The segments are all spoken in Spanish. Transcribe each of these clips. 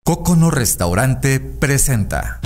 Cocono Restaurante presenta.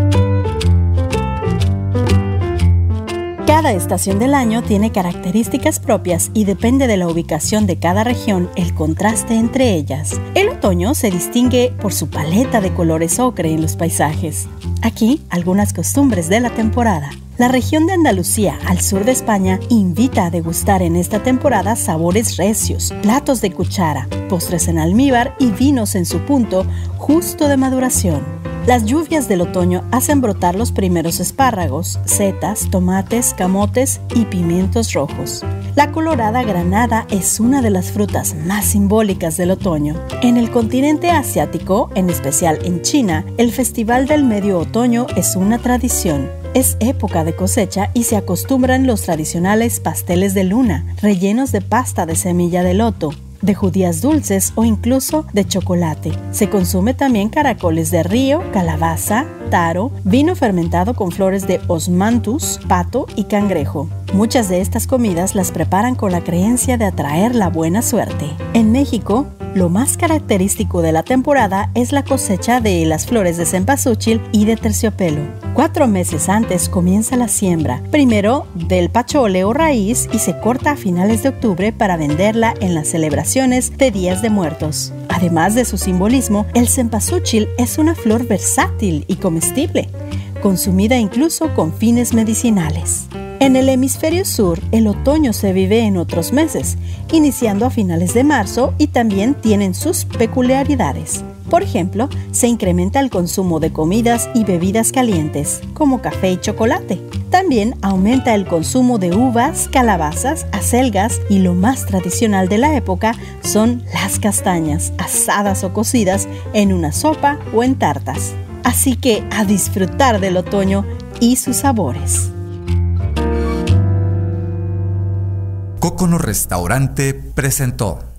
Cada estación del año tiene características propias y depende de la ubicación de cada región el contraste entre ellas. El otoño se distingue por su paleta de colores ocre en los paisajes. Aquí, algunas costumbres de la temporada. La región de Andalucía, al sur de España, invita a degustar en esta temporada sabores recios, platos de cuchara, postres en almíbar y vinos en su punto justo de maduración. Las lluvias del otoño hacen brotar los primeros espárragos, setas, tomates, camotes y pimientos rojos. La colorada granada es una de las frutas más simbólicas del otoño. En el continente asiático, en especial en China, el Festival del Medio Otoño es una tradición. Es época de cosecha y se acostumbran los tradicionales pasteles de luna, rellenos de pasta de semilla de loto, de judías dulces o incluso de chocolate. Se consume también caracoles de río, calabaza, taro, vino fermentado con flores de osmanthus, pato y cangrejo. Muchas de estas comidas las preparan con la creencia de atraer la buena suerte. En México, lo más característico de la temporada es la cosecha de las flores de cempasúchil y de terciopelo. 4 meses antes comienza la siembra, primero del pachole o raíz, y se corta a finales de octubre para venderla en las celebraciones de Días de Muertos. Además de su simbolismo, el cempasúchil es una flor versátil y comestible, consumida incluso con fines medicinales. En el hemisferio sur, el otoño se vive en otros meses, iniciando a finales de marzo, y también tienen sus peculiaridades. Por ejemplo, se incrementa el consumo de comidas y bebidas calientes, como café y chocolate. También aumenta el consumo de uvas, calabazas, acelgas y lo más tradicional de la época son las castañas, asadas o cocidas en una sopa o en tartas. Así que a disfrutar del otoño y sus sabores. Cocono Restaurante presentó.